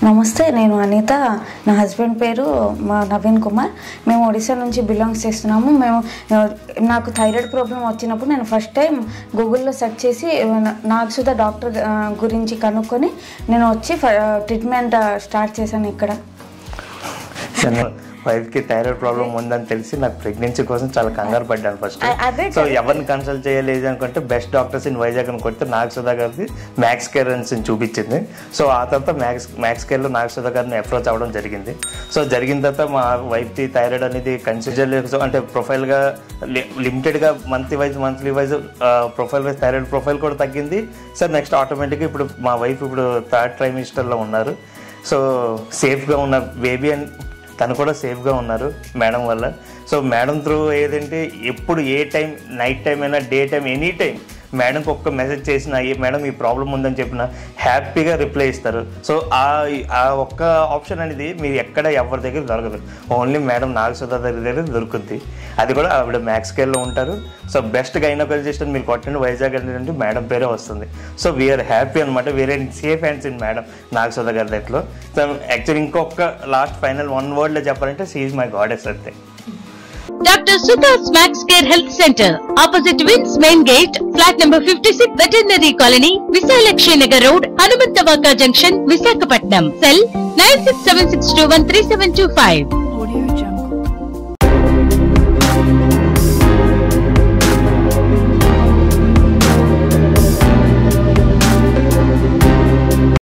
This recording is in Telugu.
నమస్తే, నేను అనిత. నా హస్బెండ్ పేరు నవీన్ కుమార్. మేము ఒడిశా నుంచి బిలాంగ్స్ చేస్తున్నాము. నాకు థైరాయిడ్ ప్రాబ్లం వచ్చినప్పుడు నేను ఫస్ట్ టైం గూగుల్లో సెర్చ్ చేసి నాగసుధ డాక్టర్ గురించి కనుక్కొని నేను వచ్చి ట్రీట్మెంట్ స్టార్ట్ చేశాను ఇక్కడ. వైఫ్కి థైరాయిడ్ ప్రాబ్లం ఉందని తెలిసి నాకు ప్రెగ్నెన్సీ కోసం చాలా కంగారు పడ్డాను ఫస్ట్. సో ఎవరిని కన్సల్ట్ చేయలేదు అనుకుంటే బెస్ట్ డాక్టర్స్ ఇన్ వైజాగ్ అని కొడితే నాగసుధ గారిది మ్యాక్స్కేర్ అని చూపించింది. సో ఆ తర్వాత మ్యాక్స్కేర్లో నాగసుధ గారిని అప్రోచ్ అవ్వడం జరిగింది. సో జరిగిన తర్వాత మా వైఫ్ది థైరాయిడ్ అనేది కన్సిడర్ అంటే ప్రొఫైల్గా లిమిటెడ్గా monthly wise profile wise thyroid profile కూడా తగ్గింది. సార్ నెక్స్ట్ ఆటోమేటిక్గా ఇప్పుడు మా వైఫ్ ఇప్పుడు 3rd ట్రైమిస్టర్లో ఉన్నారు. సో సేఫ్గా ఉన్న బేబీ అని తను కూడా సేఫ్గా ఉన్నారు మేడం వల్ల. సో మేడం త్రూ ఏదంటే ఎప్పుడు ఏ టైం, నైట్ టైం అయినా డే టైం, ఎనీ టైం మేడంకి ఒక్క మెసేజ్ చేసినా మేడం ఈ ప్రాబ్లం ఉందని చెప్పిన హ్యాపీగా రిప్లై ఇస్తారు. సో ఆ ఒక్క ఆప్షన్ అనేది మీరు ఎక్కడ ఎవరి దగ్గర దొరకదు, ఓన్లీ మేడం నాగసుధ దగ్గర దొరుకుద్ది. అది కూడా ఆవిడ మ్యాక్స్కేర్లో ఉంటారు. సో బెస్ట్ గైనకాలజిస్ట్ అని మీరు కొట్టండి వైజాగ్ అంటే మేడం పేరే వస్తుంది. సో వీఆర్ హ్యాపీ అనమాట. We're in safe hands in madam Nagasudha గారి దగ్గరలో. సో యాక్చువల్లీ ఇంకొక లాస్ట్ ఫైనల్ 1 wordలో చెప్పాలంటే షీ ఈజ్ మై గాడెస్ అంతే. Dr Sudha's Maxcare Health Center, opposite Wins Main Gate, flat number 56, Veterinary Colony, Visalakshi Nagar Road, Hanumantavaka Junction, Visakhapatnam. Cell 9676213725.